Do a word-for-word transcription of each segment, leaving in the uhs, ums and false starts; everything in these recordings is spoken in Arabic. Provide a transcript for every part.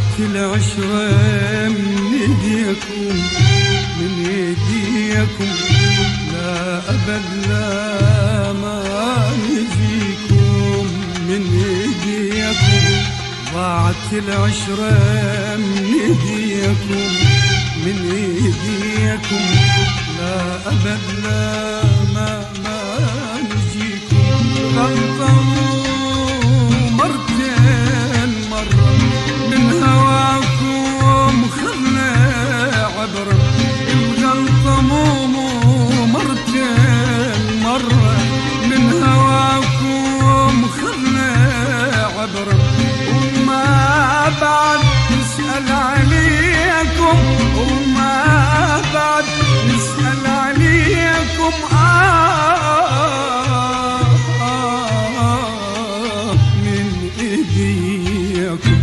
ضاعت العشرة من ايديكم من ايديكم، لا أبد لا ما نجيكم من ايديكم. ضاعت العشرة من ايديكم من ايديكم، لا أبد لا ما ما نجيكم. غلطة مرتين مرة من هواكم خذنا عبرة. الغلطة مو مو مرتين مرة من هواكم خذنا عبرة. وما بعد نسأل عليكم وما بعد نسأل عليكم آه آه من إيديكم.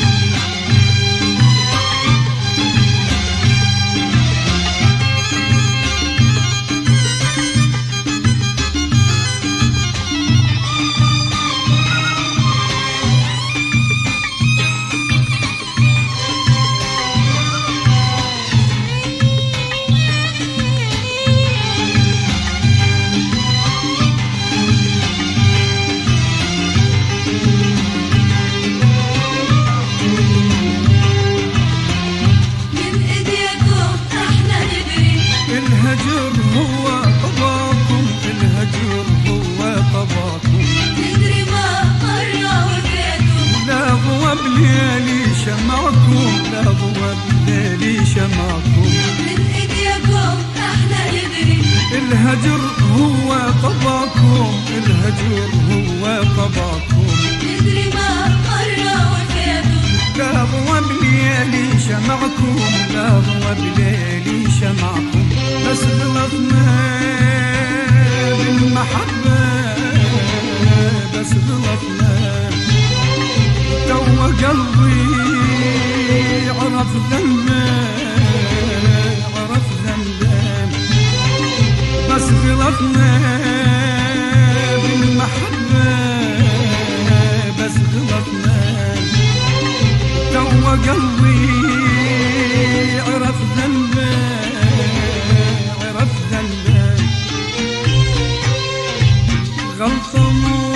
الهجر هو طباكم، الهجر هو طباكم. تدري ما مرة وفيتم، لا ضوى بليلي شمعكم، لا ضوى بليلي شمعكم. من ايديكم احنا ندري. الهجر هو طباكم، الهجر هو طباكم. تدري ما مرة وفيتم، لا ضوى بليلي شمعكم، لا ضوى بليلي شمعكم. بس غلطنا بالمحبة، بس غلطنا تو قلبي عرف ذنبه، عرف ذنبه. بس غلطنا بالمحبة، بس غلطنا تو قلبي عرف ذنبه، عرف ذنبه. غلطة مو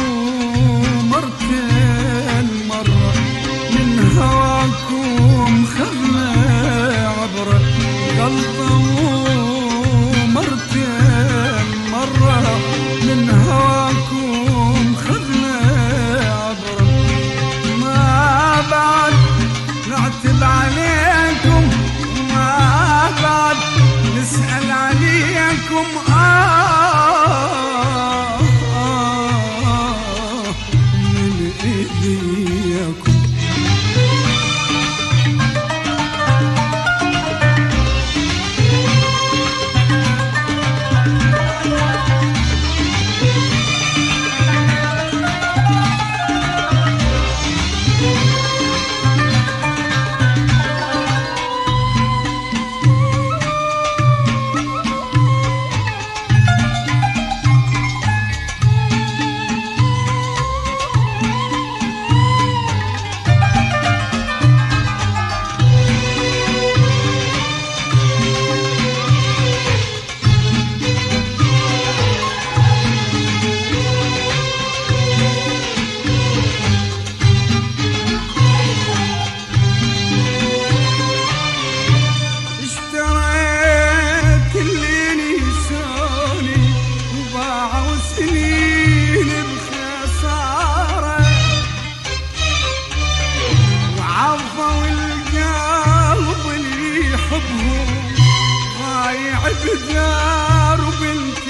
مرتين مرة من هواكم خذنا عبرة. غلطة مو مرتين مرة من هواكم خذنا عبرة. ما بعد نعتب عليكم وما بعد نسأل عليكم آه آه من إيديكم. سنين بخسارة وعظوا القلب اللي يحبهم ضايع بدار بنت